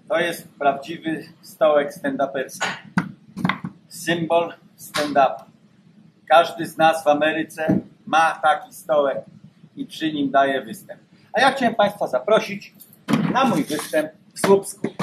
To jest prawdziwy stołek stand-uperski. Symbol stand-upu. Każdy z nas w Ameryce ma taki stołek i przy nim daje występ. A ja chciałem Państwa zaprosić na mój występ w Słupsku.